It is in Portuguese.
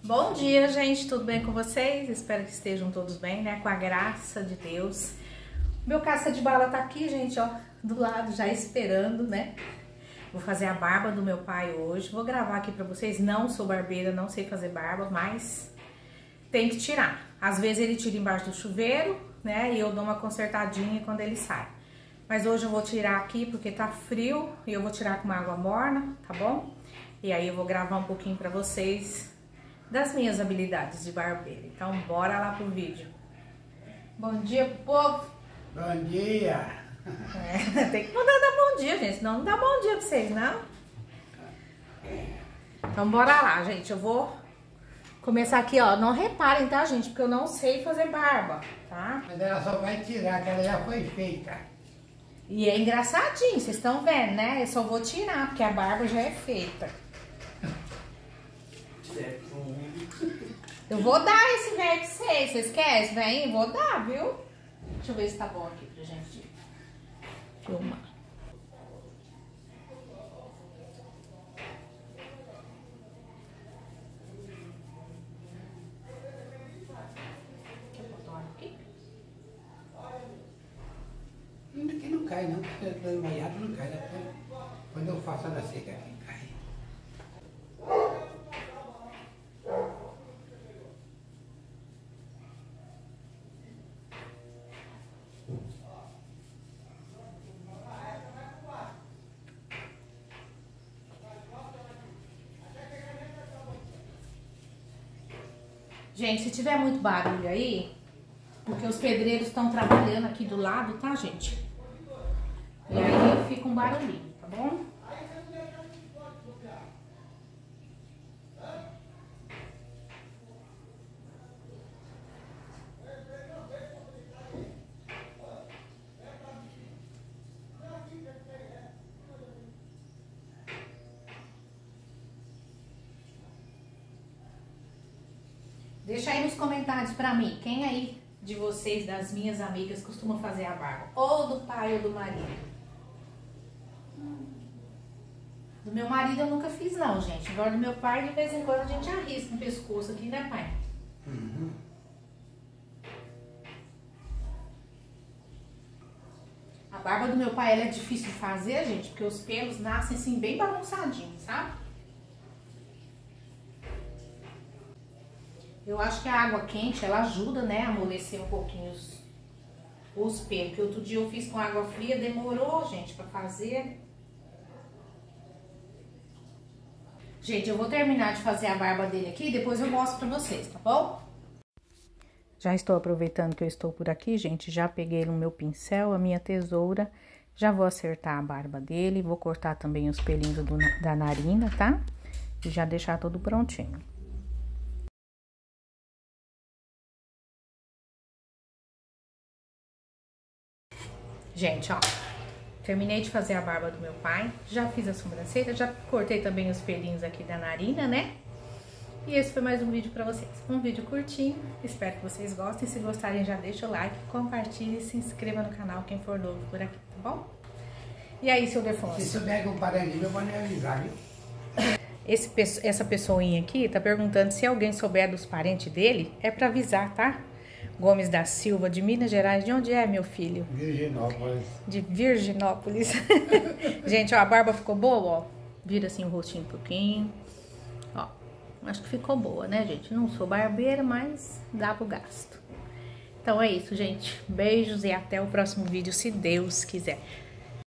Bom dia, gente, tudo bem com vocês? Espero que estejam todos bem, né? Com a graça de Deus. Meu casca de bala tá aqui, gente, ó, do lado, já esperando, né? Vou fazer a barba do meu pai hoje. Vou gravar aqui pra vocês. Não sou barbeira, não sei fazer barba, mas tem que tirar. Às vezes ele tira embaixo do chuveiro, né? E eu dou uma consertadinha quando ele sai. Mas hoje eu vou tirar aqui porque tá frio e eu vou tirar com uma água morna, tá bom? E aí eu vou gravar um pouquinho pra vocês das minhas habilidades de barbeiro. Então bora lá pro vídeo. Bom dia pro povo. Bom dia. Tem que mandar dar bom dia, gente, senão não dá bom dia pra vocês, não. Então bora lá, gente. Eu vou começar aqui, ó. Não reparem, tá, gente? Porque eu não sei fazer barba, tá? Mas ela só vai tirar, que ela já foi feita. E é engraçadinho, vocês estão vendo, né? Eu só vou tirar, porque a barba já é feita. Eu vou dar esse velho pra vocês. Vocês querem esse velhinho? Vou dar, viu? Deixa eu ver se tá bom aqui pra gente filmar. Deixa eu botar aqui. Aqui não cai, não. Porque eu tô molhado, não cai. Quando eu faço ela seca, aqui cai. Gente, se tiver muito barulho aí, porque os pedreiros estão trabalhando aqui do lado, tá, gente? E aí fica um barulhinho, tá bom? Deixa aí nos comentários pra mim, quem aí de vocês, das minhas amigas, costuma fazer a barba? Ou do pai ou do marido? Do meu marido eu nunca fiz não, gente. Agora do meu pai, de vez em quando a gente arrisca no pescoço aqui, né, pai? Uhum. A barba do meu pai, ela é difícil de fazer, gente, porque os pelos nascem assim bem bagunçadinhos, sabe? Eu acho que a água quente, ela ajuda, né, a amolecer um pouquinho os pelos. Porque outro dia eu fiz com água fria, demorou, gente, pra fazer. Gente, eu vou terminar de fazer a barba dele aqui e depois eu mostro pra vocês, tá bom? Já estou aproveitando que eu estou por aqui, gente. Já peguei no meu pincel, a minha tesoura. Já vou acertar a barba dele. Vou cortar também os pelinhos da narina, tá? E já deixar tudo prontinho. Gente, ó, terminei de fazer a barba do meu pai, já fiz a sobrancelha, já cortei também os pelinhos aqui da narina, né? E esse foi mais um vídeo pra vocês. Um vídeo curtinho, espero que vocês gostem. Se gostarem, já deixa o like, compartilhe e se inscreva no canal, quem for novo por aqui, tá bom? E aí, seu Defonso? Se souber que um parente meu, pode me avisar, viu? Essa pessoinha aqui tá perguntando se alguém souber dos parentes dele, é pra avisar, tá? Gomes da Silva, de Minas Gerais. De onde é, meu filho? Virginópolis. De Virginópolis. Gente, ó, a barba ficou boa, ó. Vira assim o rostinho um pouquinho. Ó, acho que ficou boa, né, gente? Não sou barbeira, mas dá pro gasto. Então é isso, gente. Beijos e até o próximo vídeo, se Deus quiser.